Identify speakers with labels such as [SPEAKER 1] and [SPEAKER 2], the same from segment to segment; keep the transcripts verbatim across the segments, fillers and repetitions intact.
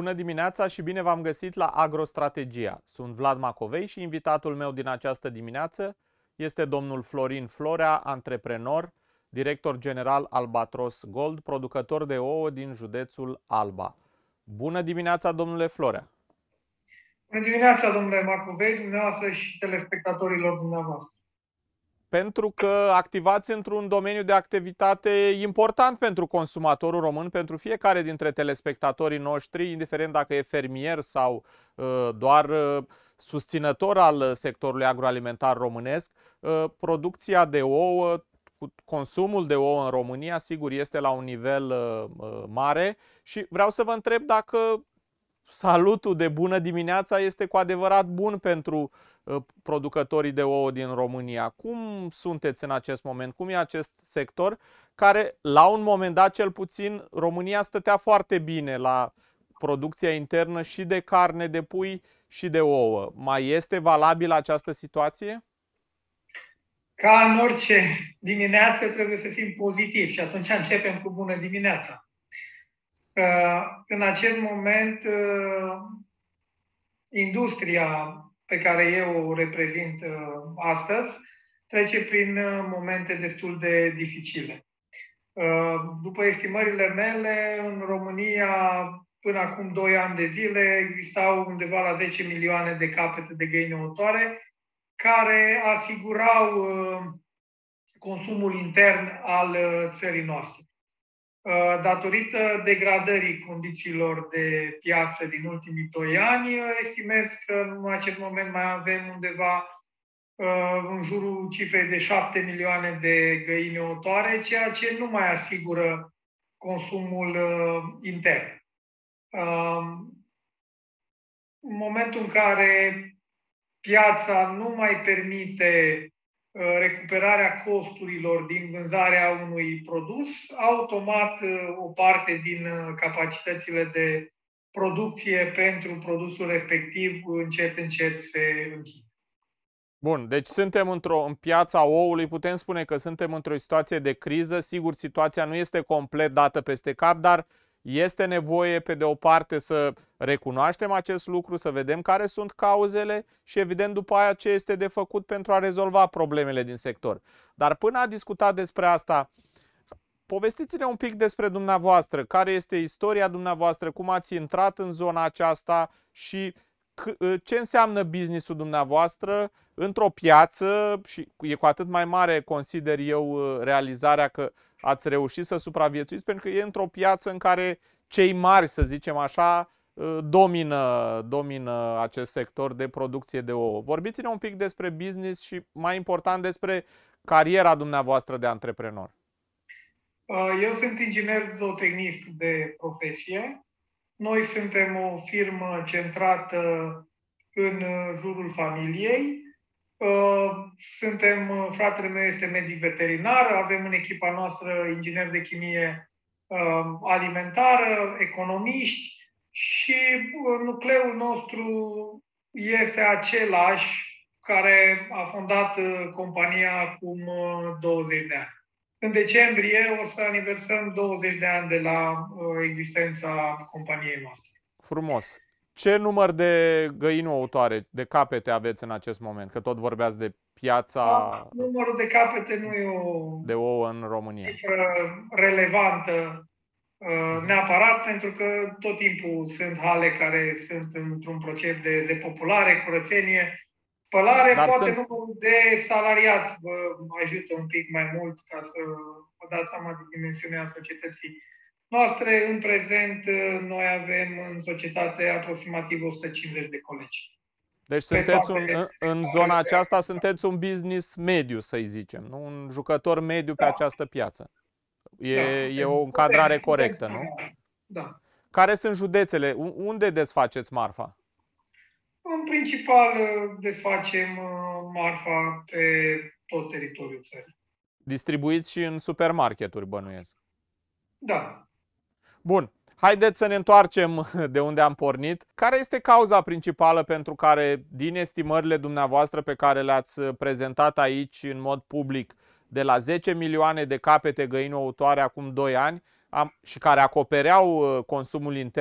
[SPEAKER 1] Bună dimineața și bine v-am găsit la Agrostrategia. Sunt Vlad Macovei și invitatul meu din această dimineață este domnul Florin Florea, antreprenor, director general Albatros Gold, producător de ouă din județul Alba. Bună dimineața, domnule Florea!
[SPEAKER 2] Bună dimineața, domnule Macovei, dumneavoastră și telespectatorilor dumneavoastră.
[SPEAKER 1] Pentru că activați într-un domeniu de activitate important pentru consumatorul român, pentru fiecare dintre telespectatorii noștri, indiferent dacă e fermier sau uh, doar uh, susținător al sectorului agroalimentar românesc, uh, producția de ouă, consumul de ouă în România, sigur, este la un nivel uh, mare și vreau să vă întreb dacă salutul de bună dimineața este cu adevărat bun pentru producătorii de ouă din România. Cum sunteți în acest moment? Cum e acest sector care, la un moment dat cel puțin, România stătea foarte bine la producția internă și de carne de pui și de ouă. Mai este valabilă această situație?
[SPEAKER 2] Ca în orice dimineață trebuie să fim pozitivi și atunci începem cu bună dimineața. În acest moment, industria pe care eu o reprezint astăzi trece prin momente destul de dificile. După estimările mele, în România, până acum doi ani de zile, existau undeva la zece milioane de capete de găini ouătoare care asigurau consumul intern al țării noastre. Datorită degradării condițiilor de piață din ultimii doi ani, estimez că în acest moment mai avem undeva în jurul cifrei de șapte milioane de găini ouătoare, ceea ce nu mai asigură consumul intern. În momentul în care piața nu mai permite recuperarea costurilor din vânzarea unui produs, automat o parte din capacitățile de producție pentru produsul respectiv încet, încet se închid.
[SPEAKER 1] Bun, deci suntem într-o, în piața oului, putem spune că suntem într-o situație de criză. Sigur, situația nu este complet dată peste cap, dar este nevoie, pe de o parte, să recunoaștem acest lucru, să vedem care sunt cauzele și, evident, după aia ce este de făcut pentru a rezolva problemele din sector. Dar până a discuta despre asta, povestiți-ne un pic despre dumneavoastră, care este istoria dumneavoastră, cum ați intrat în zona aceasta și ce înseamnă business-ul dumneavoastră într-o piață și e cu atât mai mare, consider eu, realizarea că ați reușit să supraviețuiți, pentru că e într-o piață în care cei mari, să zicem așa, domină, domină acest sector de producție de ouă. Vorbiți-ne un pic despre business și, mai important, despre cariera dumneavoastră de antreprenor.
[SPEAKER 2] Eu sunt inginer zootehnist de profesie. Noi suntem o firmă centrată în jurul familiei. Suntem, fratele meu este medic veterinar, avem în echipa noastră ingineri de chimie alimentară, economiști și nucleul nostru este același care a fondat compania acum douăzeci de ani. În decembrie o să aniversăm douăzeci de ani de la existența companiei noastre.
[SPEAKER 1] Frumos! Ce număr de găini ouătoare, de capete aveți în acest moment? Că tot vorbeați de piața...
[SPEAKER 2] Da, numărul de capete nu e o
[SPEAKER 1] de ouă în România.
[SPEAKER 2] Cifră relevantă neapărat, pentru că tot timpul sunt hale care sunt într-un proces de depopulare, curățenie, spălare. Dar poate sunt... numărul de salariați vă ajută un pic mai mult ca să vă dați seama de dimensiunea societății noastre. În prezent, noi avem în societate aproximativ o sută cincizeci de colegi.
[SPEAKER 1] Deci sunteți un, în, în zona aceasta sunteți un business mediu, să-i zicem, nu? Un jucător mediu pe da. această piață. E, da, e o încadrare corectă, nu?
[SPEAKER 2] Da.
[SPEAKER 1] Care sunt județele? Unde desfaceți marfa?
[SPEAKER 2] În principal desfacem marfa pe tot teritoriul țării.
[SPEAKER 1] Distribuiți și în supermarketuri, bănuiesc.
[SPEAKER 2] Da.
[SPEAKER 1] Bun. Haideți să ne întoarcem de unde am pornit. Care este cauza principală pentru care, din estimările dumneavoastră pe care le-ați prezentat aici în mod public, de la zece milioane de capete găini ouătoare acum doi ani am, și care acopereau consumul intern,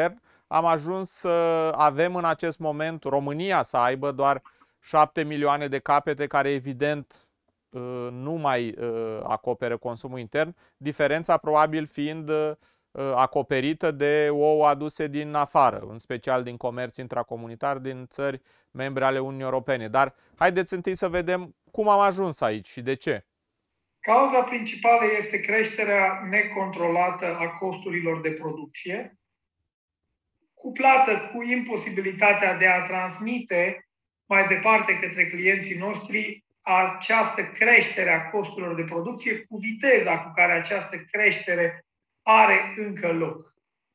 [SPEAKER 1] am ajuns să avem în acest moment, România să aibă doar șapte milioane de capete care evident nu mai acoperă consumul intern, diferența probabil fiind acoperită de ouă aduse din afară, în special din comerț intracomunitar, din țări membre ale Uniunii Europene. Dar haideți întâi să vedem cum am ajuns aici și de ce.
[SPEAKER 2] Cauza principală este creșterea necontrolată a costurilor de producție, cuplată cu imposibilitatea de a transmite mai departe către clienții noștri această creștere a costurilor de producție cu viteza cu care această creștere are încă loc.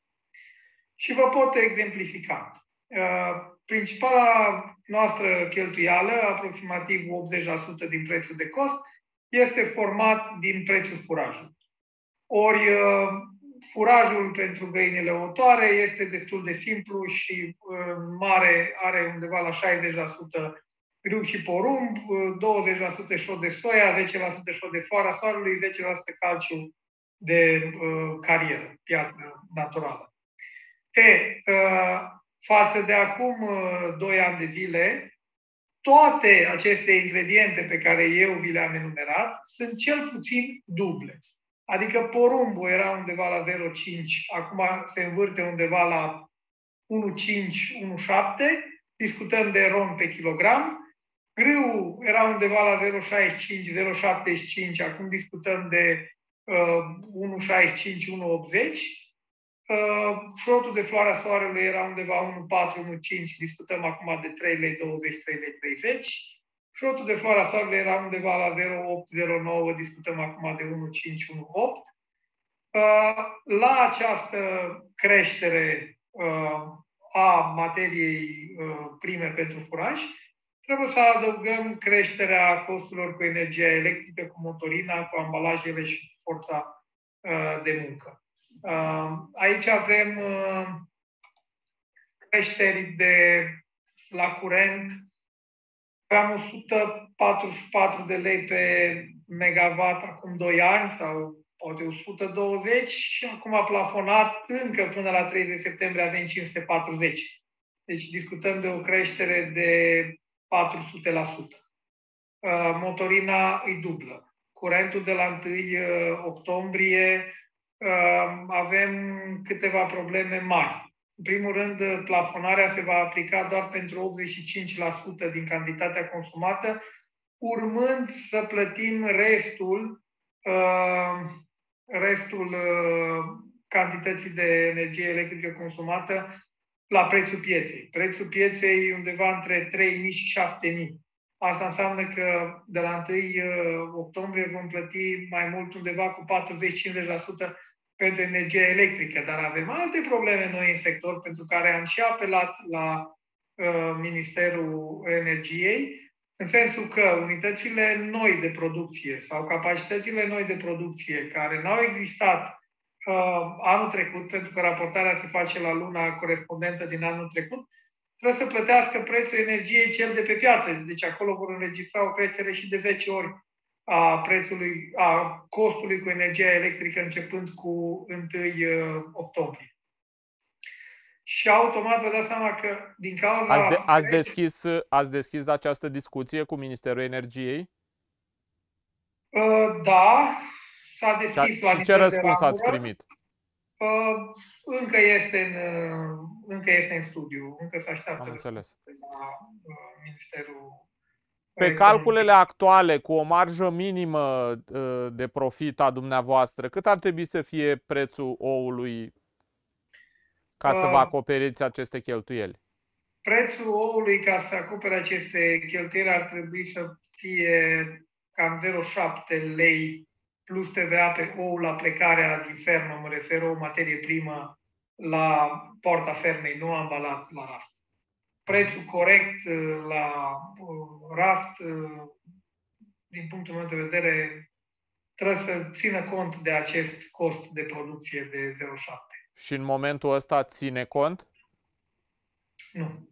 [SPEAKER 2] Și vă pot exemplifica. Principala noastră cheltuială, aproximativ optzeci la sută din prețul de cost, este format din prețul furajului. Ori furajul pentru găinile ouătoare este destul de simplu și mare, are undeva la șaizeci la sută grâu și porumb, douăzeci la sută șod de soia, zece la sută șod de floarea soarelui, zece la sută calciu de uh, carieră, piatră naturală. E, uh, față de acum uh, doi ani de zile, toate aceste ingrediente pe care eu vi le-am enumerat sunt cel puțin duble. Adică porumbul era undeva la zero virgulă cinci, acum se învârte undeva la unu virgulă cinci - unu virgulă șapte, discutăm de ron pe kilogram. Grâul era undeva la zero virgulă șaizeci și cinci - zero virgulă șaptezeci și cinci, acum discutăm de uh, unu virgulă șaizeci și cinci - unu virgulă optzeci. Uh, Șrotul de floarea soarelui era undeva unu virgulă patru - unu virgulă cinci, discutăm acum de trei lei douăzeci - trei lei treizeci. Șrotul de floarea soarelui era undeva la zero virgulă opt - zero virgulă nouă, discutăm acum de unu virgulă cinci - unu virgulă opt. Uh, la această creștere uh, a materiei uh, prime pentru furaj, trebuie să adăugăm creșterea costurilor cu energia electrică, cu motorina, cu ambalajele și cu forța uh, de muncă. Uh, aici avem uh, creșteri de la curent. Aveam o sută patruzeci și patru de lei pe megawatt acum doi ani sau poate o sută douăzeci și acum a plafonat încă până la treizeci septembrie avem cinci sute patruzeci. Deci discutăm de o creștere de patru sute la sută. Motorina îi dublă. Curentul de la întâi octombrie avem câteva probleme mari. În primul rând, plafonarea se va aplica doar pentru optzeci și cinci la sută din cantitatea consumată, urmând să plătim restul, restul cantității de energie electrică consumată la prețul pieței. Prețul pieței e undeva între trei mii și șapte mii. Asta înseamnă că de la întâi octombrie vom plăti mai mult, undeva cu patruzeci - cincizeci la sută pentru energie electrică, dar avem alte probleme noi în sector pentru care am și apelat la uh, Ministerul Energiei, în sensul că unitățile noi de producție sau capacitățile noi de producție care n-au existat uh, anul trecut, pentru că raportarea se face la luna corespondentă din anul trecut, trebuie să plătească prețul energiei cel de pe piață. Deci acolo vor înregistra o creștere și de zece ori a prețului, a costului cu energia electrică începând cu întâi octombrie. Și automat vă dați seama că din cauza...
[SPEAKER 1] Ați, de, ați, deschis, ați deschis această discuție cu Ministerul Energiei?
[SPEAKER 2] Uh, da, s-a deschis
[SPEAKER 1] și,
[SPEAKER 2] la
[SPEAKER 1] și ce răspuns ați primit?
[SPEAKER 2] Uh, încă, este în, încă este în studiu, încă se așteaptă
[SPEAKER 1] Am înțeles.
[SPEAKER 2] la uh, Ministerul.
[SPEAKER 1] Pe calculele actuale, cu o marjă minimă de profit a dumneavoastră, cât ar trebui să fie prețul oului ca să vă acoperiți aceste cheltuieli?
[SPEAKER 2] Prețul oului ca să acopere aceste cheltuieli ar trebui să fie cam zero virgulă șapte lei plus T V A pe ou la plecarea din fermă, mă refer o materie primă la poarta fermei, nu ambalat la raft. Prețul corect la raft, din punctul meu de vedere, trebuie să țină cont de acest cost de producție de zero virgulă șapte.
[SPEAKER 1] Și în momentul ăsta ține cont?
[SPEAKER 2] Nu.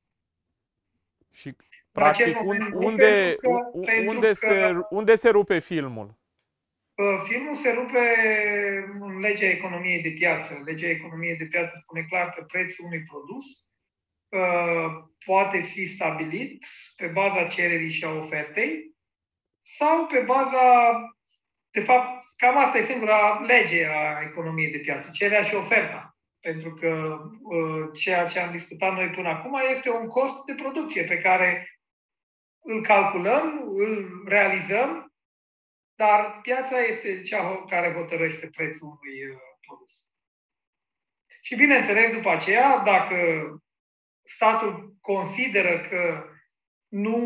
[SPEAKER 1] Și practic
[SPEAKER 2] moment,
[SPEAKER 1] unde,
[SPEAKER 2] că,
[SPEAKER 1] unde, se,
[SPEAKER 2] că,
[SPEAKER 1] unde se rupe filmul?
[SPEAKER 2] Filmul se rupe în legea economiei de piață. Legea economiei de piață spune clar că prețul unui produs poate fi stabilit pe baza cererii și a ofertei sau pe baza, de fapt, cam asta e singura lege a economiei de piață, cererea și oferta. Pentru că ceea ce am discutat noi până acum este un cost de producție pe care îl calculăm, îl realizăm, dar piața este cea care hotărăște prețul unui produs. Și bineînțeles, după aceea, dacă statul consideră că nu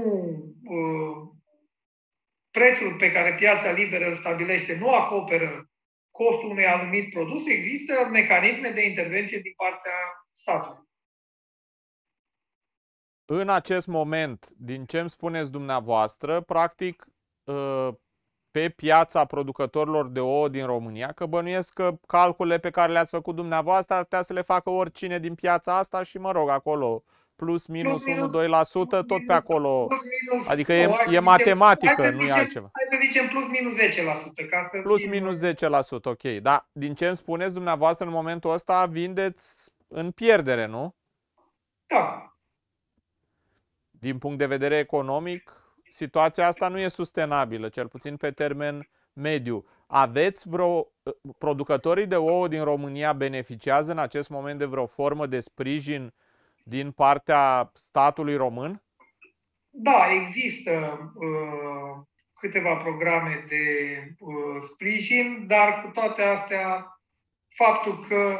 [SPEAKER 2] prețul pe care piața liberă îl stabilește nu acoperă costul unui anumit produs, există mecanisme de intervenție din partea statului.
[SPEAKER 1] În acest moment, din ce îmi spuneți dumneavoastră, practic, pe piața producătorilor de ouă din România, că bănuiesc că calculele pe care le-ați făcut dumneavoastră ar putea să le facă oricine din piața asta și, mă rog, acolo, plus minus unu doi la sută, tot minus, pe acolo. Plus, minus, adică e,
[SPEAKER 2] o,
[SPEAKER 1] e matematică, nu
[SPEAKER 2] zicem,
[SPEAKER 1] e altceva.
[SPEAKER 2] Hai să zicem plus minus zece la sută. Ca să
[SPEAKER 1] plus
[SPEAKER 2] fie...
[SPEAKER 1] minus zece la sută, ok. Dar din ce îmi spuneți dumneavoastră, în momentul ăsta vindeți în pierdere, nu?
[SPEAKER 2] Da.
[SPEAKER 1] Din punct de vedere economic, situația asta nu e sustenabilă, cel puțin pe termen mediu. Aveți vreo... Producătorii de ouă din România beneficiază în acest moment de vreo formă de sprijin din partea statului român?
[SPEAKER 2] Da, există uh, câteva programe de uh, sprijin, dar cu toate astea, faptul că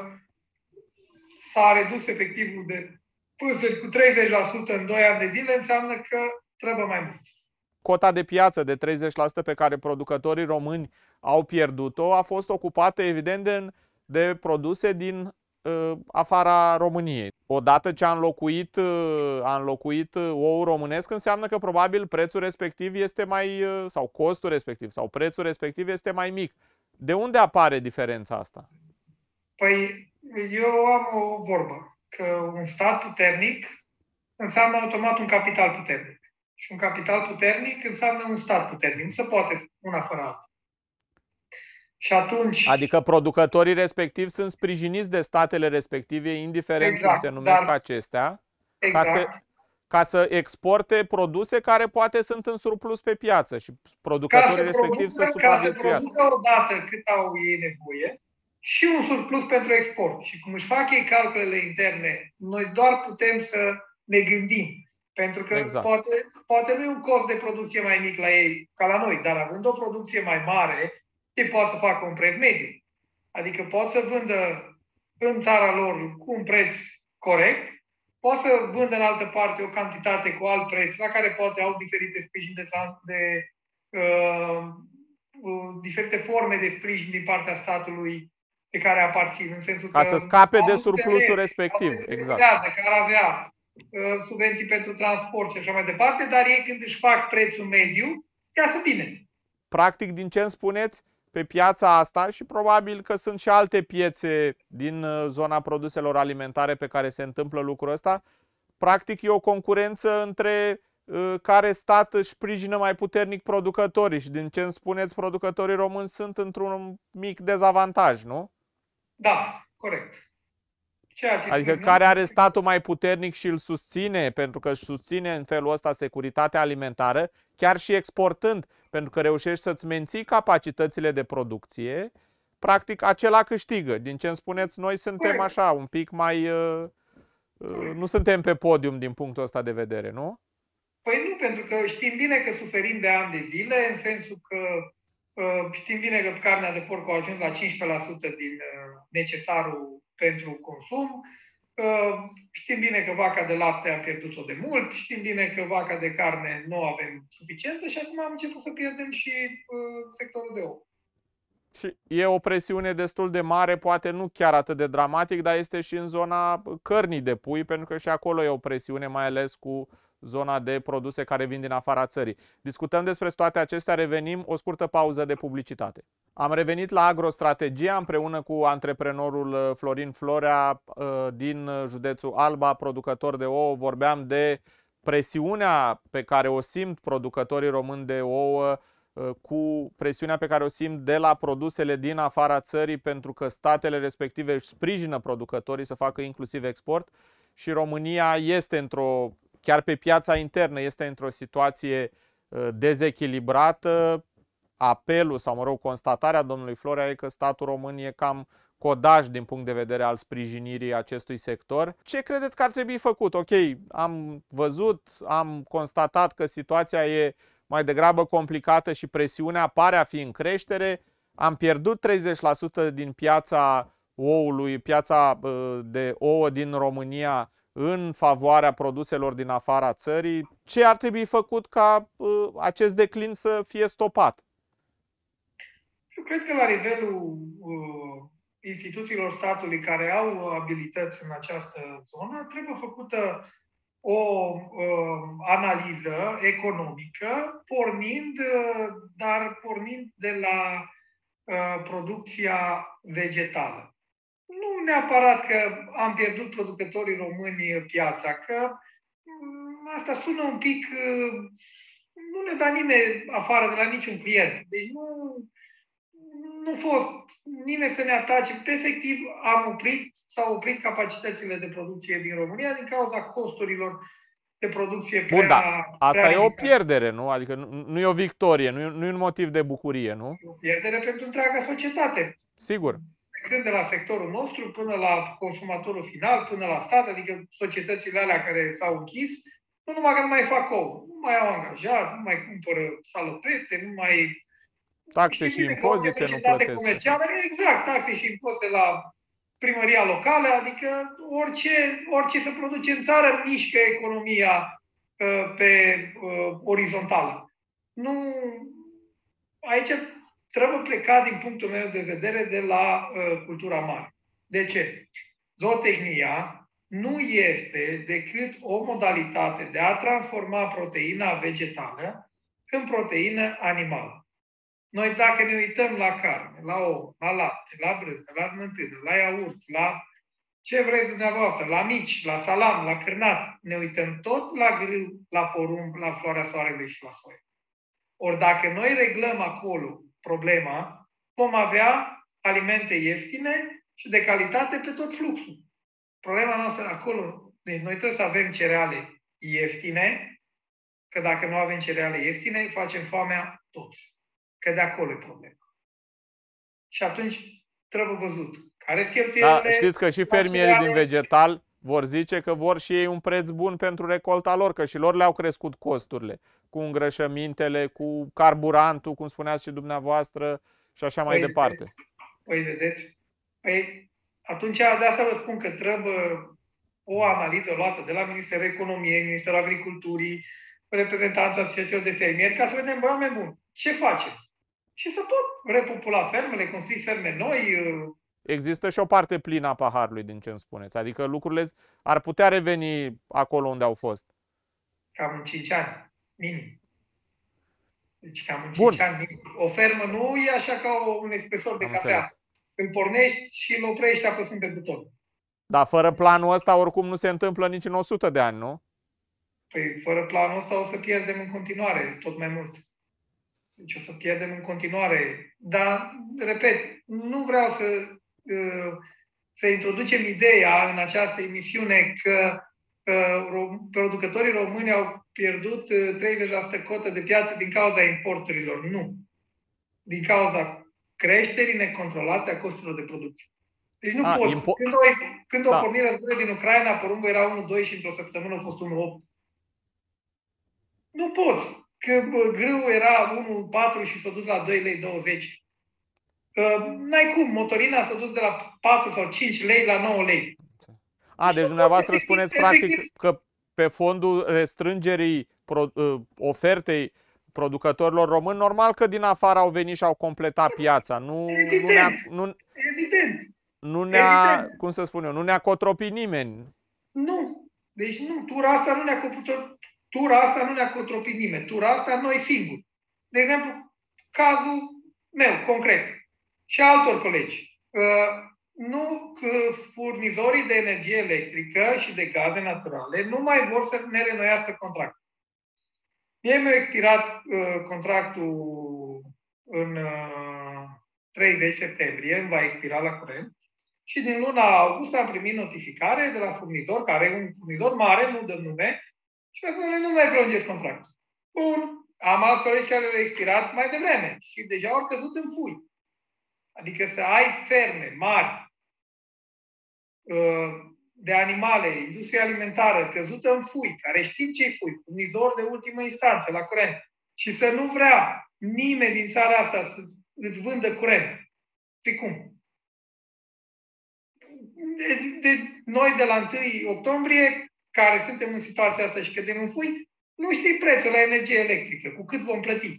[SPEAKER 2] s-a redus efectivul de păsări cu treizeci la sută în doi ani de zile înseamnă că trebuie mai mult.
[SPEAKER 1] Cota de piață de treizeci la sută pe care producătorii români au pierdut-o a fost ocupată, evident, de, de produse din uh, afara României. Odată ce a înlocuit, uh, a înlocuit oul românesc, înseamnă că probabil prețul respectiv este mai, uh, sau costul respectiv, sau prețul respectiv este mai mic. De unde apare diferența asta?
[SPEAKER 2] Păi, eu am o vorbă, că un stat puternic înseamnă automat un capital puternic. Și un capital puternic înseamnă un stat puternic. Nu se poate una fără alta. Și atunci...
[SPEAKER 1] Adică producătorii respectivi sunt sprijiniți de statele respective, indiferent exact, cum se numesc dar... acestea,
[SPEAKER 2] exact.
[SPEAKER 1] ca, să, ca să exporte produse care poate sunt în surplus pe piață și producătorii
[SPEAKER 2] ca
[SPEAKER 1] respectivi să,
[SPEAKER 2] producă,
[SPEAKER 1] să supraviețuiască.
[SPEAKER 2] Ca să producă odată cât au ei nevoie și un surplus pentru export. Și cum își fac ei calculele interne, noi doar putem să ne gândim. Pentru că exact. poate, poate nu e un cost de producție mai mic la ei ca la noi, dar având o producție mai mare, ei pot să facă un preț mediu. Adică pot să vândă în țara lor cu un preț corect, pot să vândă în altă parte o cantitate cu alt preț, la care poate au diferite sprijin de, de uh, uh, diferite forme de sprijin din partea statului de care aparțin, în sensul
[SPEAKER 1] ca
[SPEAKER 2] că
[SPEAKER 1] să scape de surplusul respectiv. Exact.
[SPEAKER 2] Care avea subvenții pentru transport și așa mai departe, dar ei când își fac prețul mediu, iasă bine.
[SPEAKER 1] Practic, din ce îmi spuneți, pe piața asta și probabil că sunt și alte piețe din zona produselor alimentare pe care se întâmplă lucrul ăsta, practic e o concurență între care stat își sprijină mai puternic producătorii și din ce îmi spuneți, producătorii români sunt într-un mic dezavantaj, nu?
[SPEAKER 2] Da, corect.
[SPEAKER 1] Adică care are statul mai puternic și îl susține, pentru că își susține în felul ăsta securitatea alimentară, chiar și exportând, pentru că reușești să-ți menții capacitățile de producție, practic acela câștigă. Din ce îmi spuneți, noi suntem așa, un pic mai... Uh, uh, nu suntem pe podium din punctul ăsta de vedere, nu?
[SPEAKER 2] Păi nu, pentru că știm bine că suferim de ani de zile, în sensul că uh, știm bine că carnea de porc a ajuns la cincisprezece la sută din uh, necesarul pentru consum. Știm bine că vaca de lapte am pierdut-o de mult, știm bine că vaca de carne nu avem suficientă și acum am început să pierdem și sectorul de ou.
[SPEAKER 1] Și e o presiune destul de mare, poate nu chiar atât de dramatic, dar este și în zona cărnii de pui, pentru că și acolo e o presiune, mai ales cu zona de produse care vin din afara țării. Discutăm despre toate acestea, revenim, o scurtă pauză de publicitate. Am revenit la Agrostrategia împreună cu antreprenorul Florin Florea din județul Alba, producător de ouă. Vorbeam de presiunea pe care o simt producătorii români de ouă cu presiunea pe care o simt de la produsele din afara țării, pentru că statele respective își sprijină producătorii să facă inclusiv export și România este într-o, chiar pe piața internă, este într-o situație dezechilibrată. Apelul sau, mă rog, constatarea domnului Florea e că statul român e cam codaj din punct de vedere al sprijinirii acestui sector. Ce credeți că ar trebui făcut? Ok, am văzut, am constatat că situația e mai degrabă complicată și presiunea pare a fi în creștere. Am pierdut treizeci la sută din piața oului, piața de ouă din România în favoarea produselor din afara țării. Ce ar trebui făcut ca acest declin să fie stopat?
[SPEAKER 2] Eu cred că la nivelul uh, instituțiilor statului care au abilități în această zonă, trebuie făcută o uh, analiză economică, pornind, uh, dar pornind de la uh, producția vegetală. Nu neapărat că am pierdut producătorii români piața, că um, asta sună un pic... Uh, nu ne da nimeni afară de la niciun client. Deci nu... Nu fost nimeni să ne atace. Pe efectiv, am oprit, s-au oprit capacitățile de producție din România din cauza costurilor de producție prea...
[SPEAKER 1] Bun, da. Asta
[SPEAKER 2] prea
[SPEAKER 1] e o pierdere, nu? Adică nu, nu e o victorie, nu e, nu e un motiv de bucurie, nu?
[SPEAKER 2] E o pierdere pentru întreaga societate.
[SPEAKER 1] Sigur.
[SPEAKER 2] Când de la sectorul nostru până la consumatorul final, până la stat, adică societățile alea care s-au închis, nu numai că nu mai fac ouă, nu mai au angajat, nu mai cumpără salopete, nu mai...
[SPEAKER 1] Taxe și impozite nu plătesc.
[SPEAKER 2] Comercială, exact, taxe și impozite la primăria locală, adică orice, orice se produce în țară mișcă economia uh, pe uh, orizontală. Nu, aici trebuie plecat, din punctul meu de vedere, de la uh, cultura mare. De ce? Zootehnia nu este decât o modalitate de a transforma proteina vegetală în proteină animală. Noi dacă ne uităm la carne, la ou, la lapte, la brânză, la smântână, la iaurt, la ce vreți dumneavoastră, la mici, la salam, la cârnați, ne uităm tot la grâu, la porumb, la floarea soarelui și la soia. Ori dacă noi reglăm acolo problema, vom avea alimente ieftine și de calitate pe tot fluxul. Problema noastră acolo, deci noi trebuie să avem cereale ieftine, că dacă nu avem cereale ieftine, facem foamea toți. Că de acolo e problema. Și atunci trebuie văzut care sunt cheltuielile.
[SPEAKER 1] Da, știți că și fermierii din vegetal vor zice că vor și ei un preț bun pentru recolta lor, că și lor le-au crescut costurile, cu îngrășămintele, cu carburantul, cum spuneați și dumneavoastră, și așa mai
[SPEAKER 2] păi
[SPEAKER 1] departe.
[SPEAKER 2] Vedeți. Păi vedeți. Păi atunci de asta vă spun că trebuie o analiză luată de la Ministerul Economiei, Ministerul Agriculturii, reprezentanța asociațiilor de fermieri, ca să vedem, băi, oameni buni, ce facem? Și să pot repopula fermele, construi ferme noi.
[SPEAKER 1] Există și o parte plină a paharului, din ce îmi spuneți. Adică lucrurile ar putea reveni acolo unde au fost.
[SPEAKER 2] Cam în cinci ani, minim. Deci cam în
[SPEAKER 1] Bun.
[SPEAKER 2] cinci ani minim. O fermă nu e așa ca un expresor de
[SPEAKER 1] Am
[SPEAKER 2] cafea.
[SPEAKER 1] înțeles.
[SPEAKER 2] Îl pornești și îl oprești apăsând pe buton.
[SPEAKER 1] Dar fără planul ăsta oricum nu se întâmplă nici în o sută de ani, nu?
[SPEAKER 2] Păi fără planul ăsta o să pierdem în continuare tot mai mult. Deci o să pierdem în continuare. Dar, repet, nu vreau să, să introducem ideea în această emisiune că producătorii români au pierdut treizeci la sută cotă de piață din cauza importurilor. Nu. Din cauza creșterii necontrolate a costurilor de producție. Deci nu
[SPEAKER 1] a,
[SPEAKER 2] poți.
[SPEAKER 1] Impo-
[SPEAKER 2] când o, când
[SPEAKER 1] da.
[SPEAKER 2] o porni războiul din Ucraina, porumbul era unu doi și într-o săptămână a fost unu opt. Nu poți. Că grâul era unu virgulă patru și s-a dus la doi lei douăzeci. Uh, n-ai cum. Motorina s-a dus de la patru sau cinci lei la nouă lei.
[SPEAKER 1] A, deci dumneavoastră spuneți practic că pe fondul restrângerii pro, uh, ofertei producătorilor români, normal că din afară au venit și au completat piața. Nu,
[SPEAKER 2] Evident.
[SPEAKER 1] Nu ne-a, nu,
[SPEAKER 2] Evident.
[SPEAKER 1] Nu ne-a,
[SPEAKER 2] Evident.
[SPEAKER 1] cum să spun eu, nu ne-a cotropit nimeni.
[SPEAKER 2] Nu. Deci nu. Tura asta nu ne-a cotropit. Tura asta nu ne-a cotropit nimeni. Tura asta noi singuri. De exemplu, cazul meu, concret, și altor colegi. Nu că furnizorii de energie electrică și de gaze naturale nu mai vor să ne renoiască contractul. Mie mi-a expirat contractul în treizeci septembrie, îmi va expira la curent, și din luna august am primit notificare de la furnizor, care e un furnizor mare, nu dăm nume, și mi-a spus, nu mai prelungesc contractul. Bun, am alți colegi care le-au expirat mai devreme și deja au căzut în fui. Adică să ai ferme mari de animale, industrie alimentară căzută în fui, care știm ce-i fui, furnizor de ultimă instanță la curent, și să nu vrea nimeni din țara asta să îți vândă curent. Pe cum? De, de, noi de la întâi octombrie, care suntem în situația asta și cădem în fui, nu știi prețul la energie electrică, cu cât vom plăti.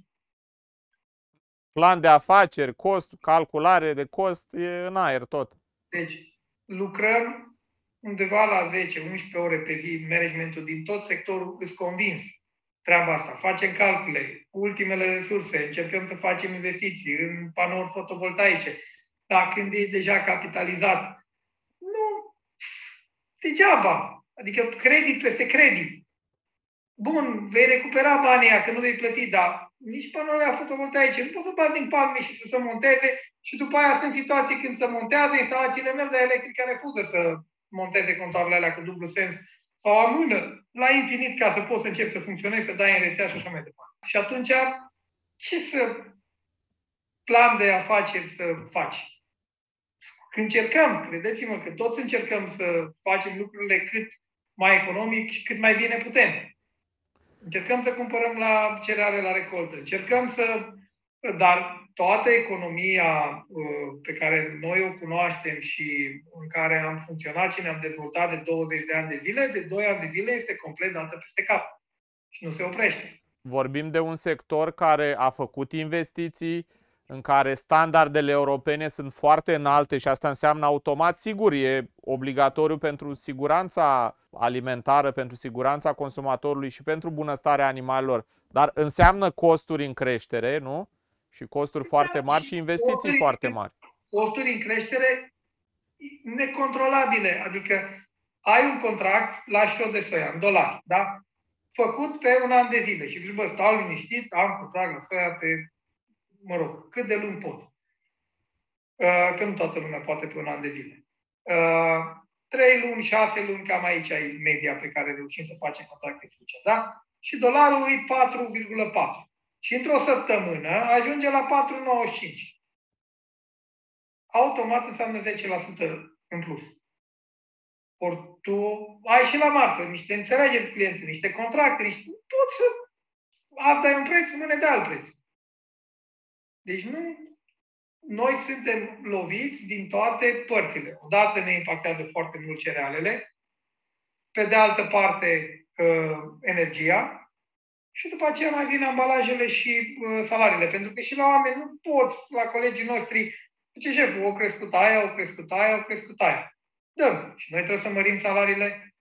[SPEAKER 1] Plan de afaceri, cost, calculare de cost, e în aer tot.
[SPEAKER 2] Deci, lucrăm undeva la zece unsprezece ore pe zi, managementul din tot sectorul, îți convins treaba asta. Facem calcule, cu ultimele resurse, încercăm să facem investiții în panouri fotovoltaice. Dar când e deja capitalizat, nu, degeaba. Adică credit peste credit. Bun, vei recupera banii aia, că nu vei plăti, dar nici panourele fotovoltaice nu poți să bați din palme și să se monteze și după aia sunt situații când se montează, instalațiile merg, dar electrica refuză să monteze contoarele alea cu dublu sens sau amână la infinit ca să poți să începi să funcționezi, să dai în rețea și așa mai departe. Și atunci, ce să plan de afaceri să faci? Încercăm, credeți-mă că toți încercăm să facem lucrurile cât mai economic și cât mai bine putem. Încercăm să cumpărăm la cereale la recoltă. Încercăm să... Dar toată economia pe care noi o cunoaștem și în care am funcționat și ne-am dezvoltat de douăzeci de ani de zile, de doi ani de zile este complet dată peste cap. Și nu se oprește.
[SPEAKER 1] Vorbim de un sector care a făcut investiții, în care standardele europene sunt foarte înalte și asta înseamnă automat, sigur, e obligatoriu pentru siguranța alimentară, pentru siguranța consumatorului și pentru bunăstarea animalelor, dar înseamnă costuri în creștere, nu? Și costuri da, foarte mari și, și investiții costuri, foarte mari.
[SPEAKER 2] Costuri în creștere necontrolabile, adică ai un contract la șiro de soia, în dolari, da? Făcut pe un an de zile și zici, bă, stau liniștit, am contract la soia pe, mă rog, cât de lung pot. Că nu toată lumea poate pe un an de zile. Trei luni, șase luni, cam aici ai media pe care reușim să facem contracte future, da? Și dolarul e patru virgulă patru. Și într-o săptămână ajunge la patru virgulă nouăzeci și cinci. Automat înseamnă zece la sută în plus. Ori tu ai și la marfă niște înțelegeri cu clienții, niște contracte, niște... Poți să... Asta e un preț, nu ne dă alt preț. Deci nu... Noi suntem loviți din toate părțile. Odată ne impactează foarte mult cerealele, pe de altă parte energia, și după aceea mai vin ambalajele și salariile. Pentru că și la oameni nu poți, la colegii noștri, ce șeful, o crescut aia, o crescut aia, o crescut aia. Dăm. Și noi trebuie să mărim salariile.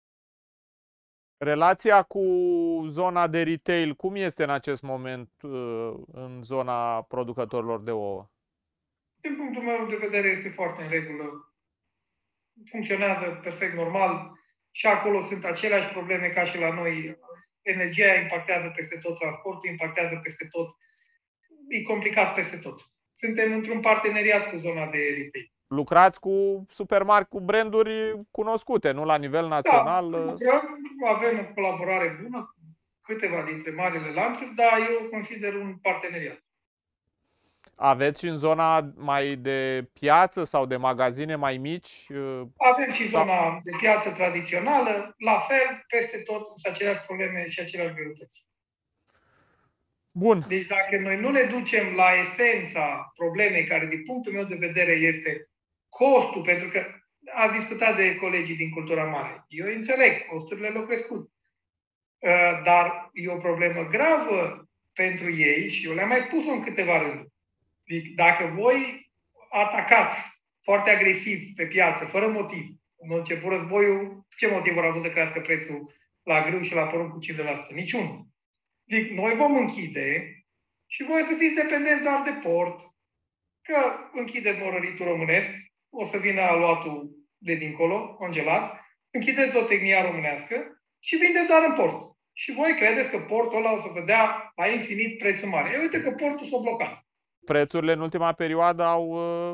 [SPEAKER 1] Relația cu zona de retail, cum este în acest moment în zona producătorilor de ouă?
[SPEAKER 2] Din punctul meu de vedere este foarte în regulă. Funcționează perfect normal. Și acolo sunt aceleași probleme ca și la noi. Energia impactează peste tot, transportul impactează peste tot. E complicat peste tot. Suntem într-un parteneriat cu zona de retail.
[SPEAKER 1] Lucrați cu supermarket, cu branduri cunoscute, nu la nivel național?
[SPEAKER 2] Da, lucrăm, avem o colaborare bună cu câteva dintre marile lanțuri, dar eu consider un parteneriat.
[SPEAKER 1] Aveți și în zona mai de piață sau de magazine mai mici?
[SPEAKER 2] Avem și sau... zona de piață tradițională, la fel, peste tot sunt aceleași probleme și aceleași greutăți.
[SPEAKER 1] Bun.
[SPEAKER 2] Deci dacă noi nu ne ducem la esența problemei, care din punctul meu de vedere este costul, pentru că ați discutat de colegii din cultura mare. Eu înțeleg, costurile le-au crescut. Dar e o problemă gravă pentru ei și eu le-am mai spus-o în câteva rânduri. Dacă voi atacați foarte agresiv pe piață, fără motiv, în început războiul, ce motiv vor avut să crească prețul la grâu și la porumb cu cincizeci la sută? Niciunul. Zic, noi vom închide și voi să fiți dependenți doar de port, că închideți morăritul românesc, o să vină aluatul de dincolo, congelat, închideți zootehnia românească și vindeți doar în port. Și voi credeți că portul ăla o să vă dea la infinit prețul mare. E, uite că portul s-a blocat.
[SPEAKER 1] prețurile în ultima perioadă au, uh,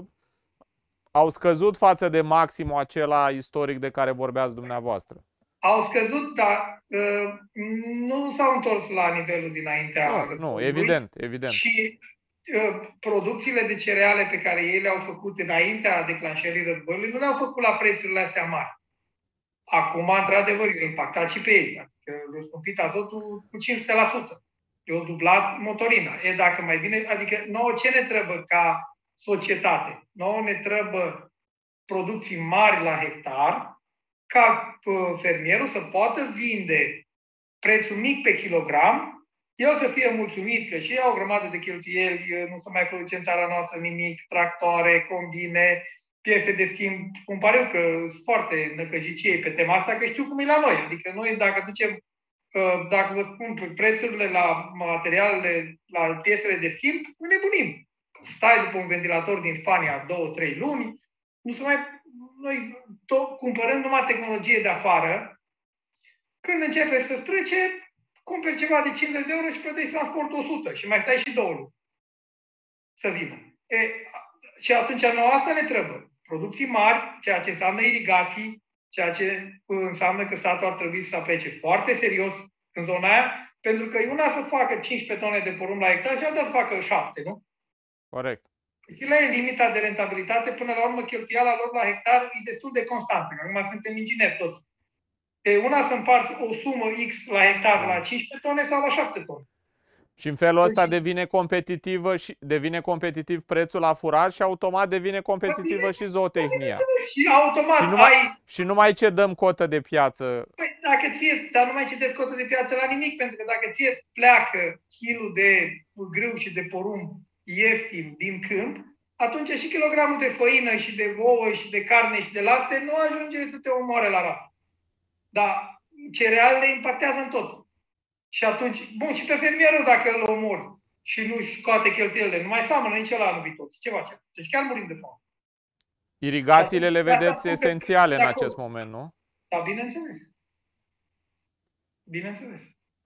[SPEAKER 1] au scăzut față de maximul acela istoric de care vorbeați dumneavoastră.
[SPEAKER 2] Au scăzut, dar uh, nu s-au întors la nivelul dinaintea
[SPEAKER 1] Nu,
[SPEAKER 2] războiului.
[SPEAKER 1] nu, evident, evident.
[SPEAKER 2] Și uh, producțiile de cereale pe care ei le-au făcut înaintea declanșării războiului nu le-au făcut la prețurile astea mari. Acum, într-adevăr, i-a impactat și pe ei. Adică le-a scumpit azotul cu cinci sute la sută. Le-a dublat motorina. E, dacă mai vine, adică nouă ce ne trebuie ca societate? Nouă ne trebuie producții mari la hectar, ca fermierul să poată vinde prețul mic pe kilogram, el să fie mulțumit că și au o grămadă de cheltuieli, nu se mai produce în țara noastră nimic, tractoare, combine, piese de schimb. Îmi pare eu că sunt foarte năcăjiciei pe tema asta, că știu cum e la noi. Adică noi dacă ducem, dacă vă spun prețurile la materialele, la piesele de schimb, nebunim. Stai după un ventilator din Spania două, trei luni, nu se mai... Noi tot cumpărăm numai tehnologie de afară, când începe să strece, cumperi ceva de cincizeci de euro și plătești transportul o sută și mai stai și două luni să vină. E, și atunci nouă asta ne trebuie. Producții mari, ceea ce înseamnă irigații, ceea ce înseamnă că statul ar trebui să se aplece foarte serios în zona aia, pentru că e una să facă cincisprezece tone de porumb la hectar și alta să facă șapte, nu?
[SPEAKER 1] Corect.
[SPEAKER 2] Și la limita de rentabilitate, până la urmă, cheltuiala lor la hectar e destul de constantă. Acum suntem ingineri toți. E una să împarți o sumă X la hectar la cincisprezece tone sau la șapte tone.
[SPEAKER 1] Și în felul ăsta
[SPEAKER 2] deci,
[SPEAKER 1] devine competitivă și devine competitiv prețul la furaj și automat devine competitivă și zootehnia.
[SPEAKER 2] Și automat
[SPEAKER 1] și nu mai,
[SPEAKER 2] ai...
[SPEAKER 1] Și nu mai cedăm cotă de piață.
[SPEAKER 2] Păi, dacă ție, dar nu mai cedezi cotă de piață la nimic, pentru că dacă ție îți pleacă kilul de grâu și de porumb ieftin din câmp, atunci și kilogramul de făină și de ouă și de carne și de lapte nu ajunge să te omoare la rată. Dar cerealele impactează în tot. Și atunci, bun, și pe fermierul dacă îl omori și nu scoate cheltuielile, nu mai seamănă nici ăla anul viitor. Ce face? Deci chiar murim de foame.
[SPEAKER 1] Irigațiile le vedeți esențiale în acest moment, nu?
[SPEAKER 2] Da, bineînțeles. Bineînțeles.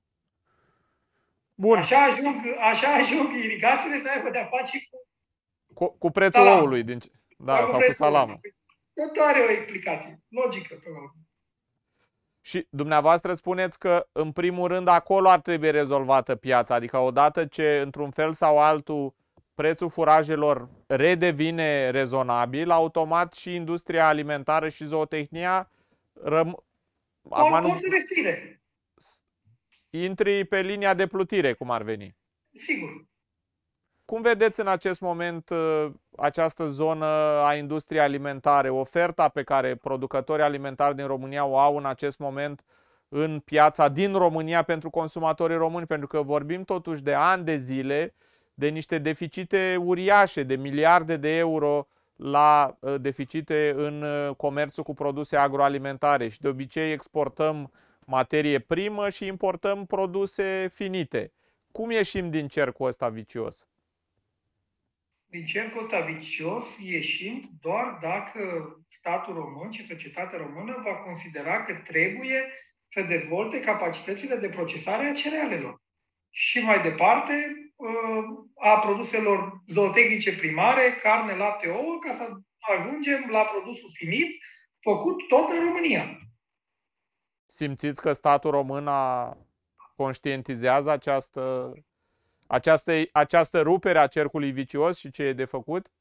[SPEAKER 1] Bun.
[SPEAKER 2] Așa ajung, așa ajung irigațiile să aibă de-a face cu...
[SPEAKER 1] Cu, cu prețul
[SPEAKER 2] salamul.
[SPEAKER 1] oului. Din... Da,
[SPEAKER 2] sau
[SPEAKER 1] cu, cu salamul.
[SPEAKER 2] Tot are o explicație. Logică, pe urmă.
[SPEAKER 1] Și dumneavoastră spuneți că, în primul rând, acolo ar trebui rezolvată piața. Adică odată ce, într-un fel sau altul, prețul furajelor redevine rezonabil, automat și industria alimentară și zootehnia răm...
[SPEAKER 2] Pot, pot să respire.
[SPEAKER 1] Intri pe linia de plutire, cum ar veni.
[SPEAKER 2] Sigur.
[SPEAKER 1] Cum vedeți în acest moment această zonă a industriei alimentare, oferta pe care producătorii alimentari din România o au în acest moment în piața din România pentru consumatorii români? Pentru că vorbim totuși de ani de zile de niște deficite uriașe, de miliarde de euro la deficite în comerțul cu produse agroalimentare și de obicei exportăm materie primă și importăm produse finite. Cum ieșim din cercul ăsta vicios?
[SPEAKER 2] Din cercul ăsta vicios ieșim doar dacă statul român și societatea română va considera că trebuie să dezvolte capacitățile de procesare a cerealelor. Și mai departe, a produselor zootehnice primare, carne, lapte, ouă, ca să ajungem la produsul finit, făcut tot în România.
[SPEAKER 1] Simțiți că statul român a conștientizează această, această, această rupere a cercului vicios și ce e de făcut?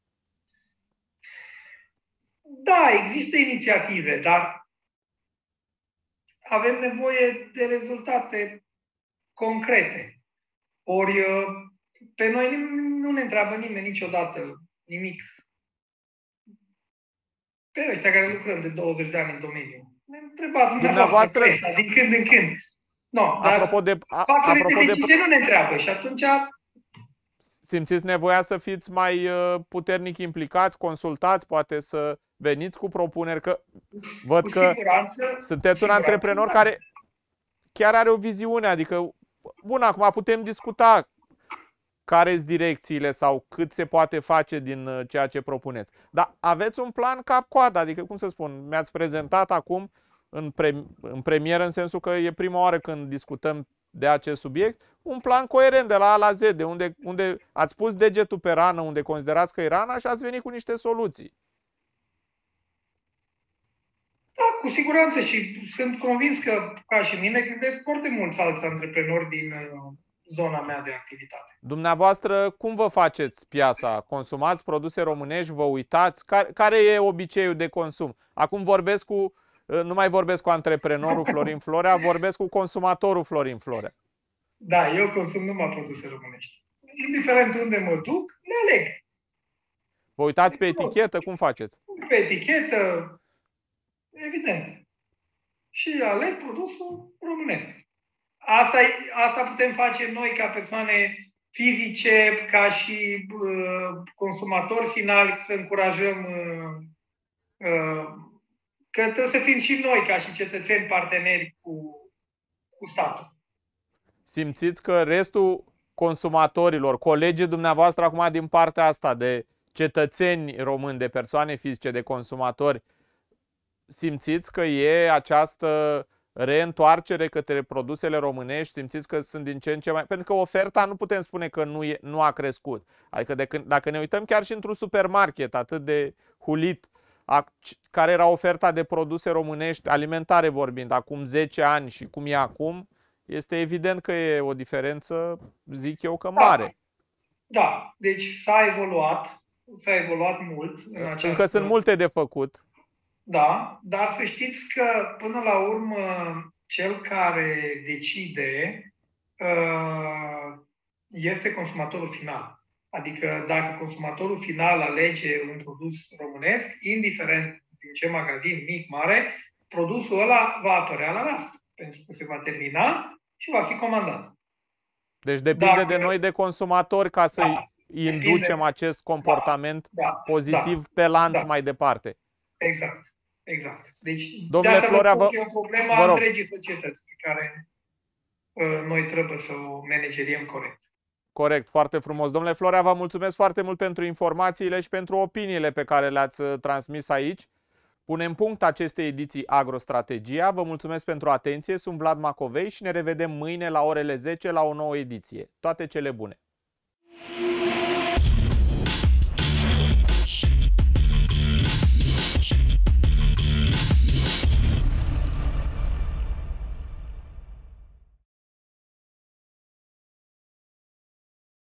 [SPEAKER 2] Da, există inițiative, dar avem nevoie de rezultate concrete. Ori pe noi nu ne întreabă nimeni niciodată nimic. Pe ăștia care lucrăm de douăzeci de ani în domeniu. Ne întrebați dumneavoastră presa, din când în când. No, dar
[SPEAKER 1] apropo de, a,
[SPEAKER 2] factorii
[SPEAKER 1] apropo
[SPEAKER 2] de decizie
[SPEAKER 1] de...
[SPEAKER 2] nu ne întreabă și atunci...
[SPEAKER 1] Simțiți nevoia să fiți mai puternic implicați, consultați, poate să veniți cu propuneri, că văd
[SPEAKER 2] cu
[SPEAKER 1] că
[SPEAKER 2] siguranță,
[SPEAKER 1] sunteți un antreprenor da. care chiar are o viziune, adică, bun, acum putem discuta care sunt direcțiile sau cât se poate face din ceea ce propuneți. Dar aveți un plan cap-coadă, adică, cum să spun, mi-ați prezentat acum în, pre, în premieră, în sensul că e prima oară când discutăm de acest subiect, un plan coerent de la A la Z, de unde, unde ați pus degetul pe rană, unde considerați că e rana și ați venit cu niște soluții.
[SPEAKER 2] Da, cu siguranță și sunt convins că, ca și mine, gândesc foarte mulți alți antreprenori din uh, zona mea de activitate.
[SPEAKER 1] Dumneavoastră, cum vă faceți piața? Consumați produse românești? Vă uitați? Care, care e obiceiul de consum? Acum vorbesc cu, nu mai vorbesc cu antreprenorul Florin Florea, vorbesc cu consumatorul Florin Florea.
[SPEAKER 2] Da, eu consum numai produse românești. Indiferent unde mă duc, le aleg.
[SPEAKER 1] Vă uitați pe etichetă? Cum faceți?
[SPEAKER 2] Pe etichetă, evident. Și aleg produsul românesc. Asta, asta putem face noi ca persoane fizice, ca și uh, consumatori finali, să încurajăm uh, uh, că trebuie să fim și noi ca și cetățeni parteneri cu, cu statul.
[SPEAKER 1] Simțiți că restul consumatorilor, colegii dumneavoastră acum din partea asta de cetățeni români, de persoane fizice, de consumatori, simțiți că e această reîntoarcere către produsele românești? Simțiți că sunt din ce în ce mai... Pentru că oferta nu putem spune că nu, e, nu a crescut. Adică de când, dacă ne uităm chiar și într-un supermarket atât de hulit, a, care era oferta de produse românești, alimentare vorbind, acum zece ani și cum e acum, este evident că e o diferență, zic eu, că mare.
[SPEAKER 2] Da, da. Deci s-a evoluat, s-a evoluat mult în această...
[SPEAKER 1] Încă sunt multe de făcut.
[SPEAKER 2] Da, dar să știți că, până la urmă, cel care decide este consumatorul final. Adică dacă consumatorul final alege un produs românesc, indiferent din ce magazin, mic, mare, produsul ăla va apărea la raft, pentru că se va termina și va fi comandat.
[SPEAKER 1] Deci depinde Dacă, de noi, de consumatori, ca să da, inducem depinde. acest comportament da, da, pozitiv da, pe lanț da. mai departe.
[SPEAKER 2] Exact. Exact. Deci,
[SPEAKER 1] Domnule
[SPEAKER 2] de
[SPEAKER 1] Florea, vă...
[SPEAKER 2] e o problemă a întregii societăți pe care uh, noi trebuie să o manageriem corect.
[SPEAKER 1] Corect, foarte frumos. Domnule Florea, vă mulțumesc foarte mult pentru informațiile și pentru opiniile pe care le-ați transmis aici. Punem punct acestei ediții Agrostrategia. Vă mulțumesc pentru atenție. Sunt Vlad Macovei și ne revedem mâine la orele zece la o nouă ediție. Toate cele bune!